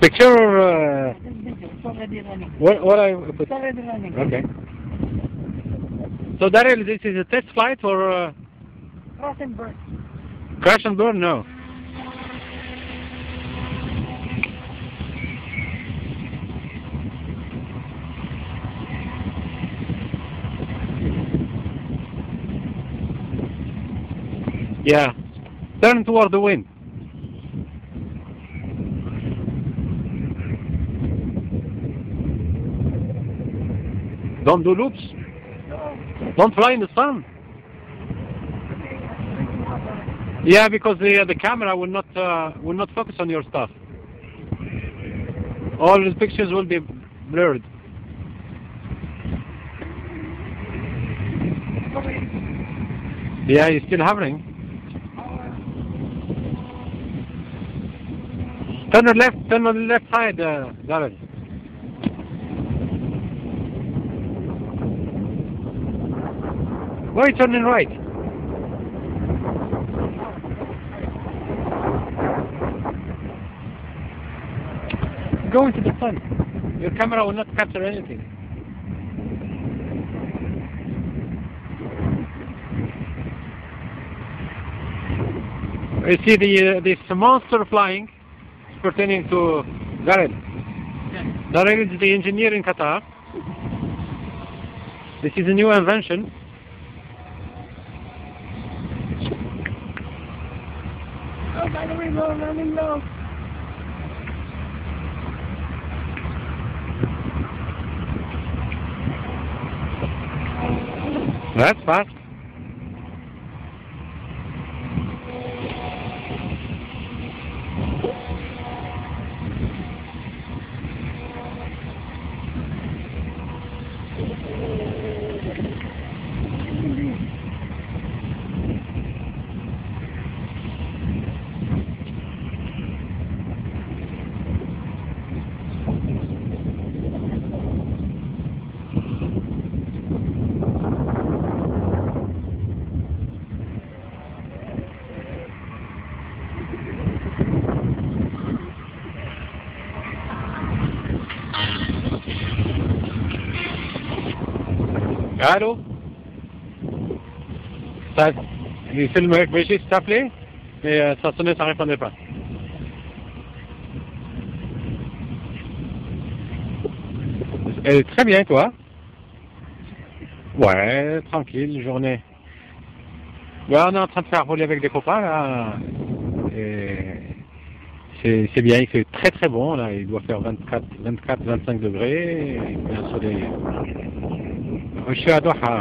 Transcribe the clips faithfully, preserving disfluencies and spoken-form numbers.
Picture or... Uh, It's already running. what, what I put? It's already running. Okay. So Daryl, this is a test flight or... Uh, Cross and burn. crash and burn? No. Yeah. Turn toward the wind. Don't do loops. Don't fly in the sun. Yeah, because the the camera will not uh, will not focus on your stuff. All the pictures will be blurred. Yeah, it's still hovering. Turn on left. Turn on the left side, uh, Darren. Why are you turning right? Go into the sun. Your camera will not capture anything. You see the uh, this monster flying is pertaining to Darren. Yeah. Darren is the engineer in Qatar. This is a new invention. Oh, by the way, low, running low. That's fast. Allô? Ça, c'est le mec Brigitte s'est appelé, mais euh, ça sonnait, ça répondait pas. Elle est très bien, toi? Ouais, tranquille, journée. Ouais, on est en train de faire voler avec des copains, là. Et c'est bien, il fait très très bon, là. Il doit faire vingt-quatre, vingt-quatre, vingt-cinq degrés. Il fait un soleil. Je suis à Doha.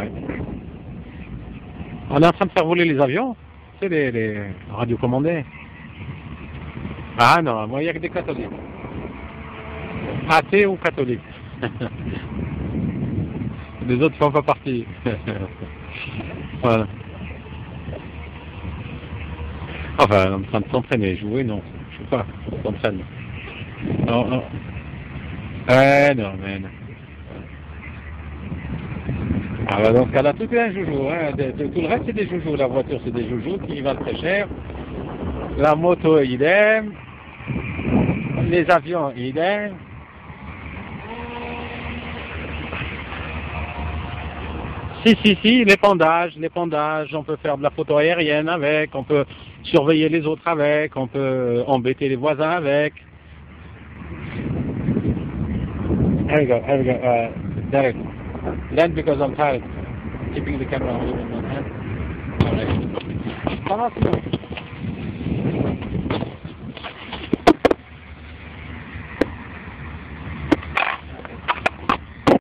On est en train de faire voler les avions. C'est les, les radiocommandés. Ah non, moi il n'y a que des catholiques. Athées ou catholiques. Les autres ne font pas partie. Voilà. Enfin, on est en train de s'entraîner. Jouer, non. Je ne sais pas. On s'entraîne. Non, non. Eh non, mais non. Ah bah dans ce cas-là, tout est un joujou, hein. Tout le reste c'est des joujous, la voiture c'est des joujous qui valent très cher, la moto idem, les avions idem. Si, si, si, les pendages, les pendages, on peut faire de la photo aérienne avec, on peut surveiller les autres avec, on peut embêter les voisins avec. Here we go, here we go, uh, Derek. Land because I'm tired. Keeping the camera holding in one hand. Alright. Come on.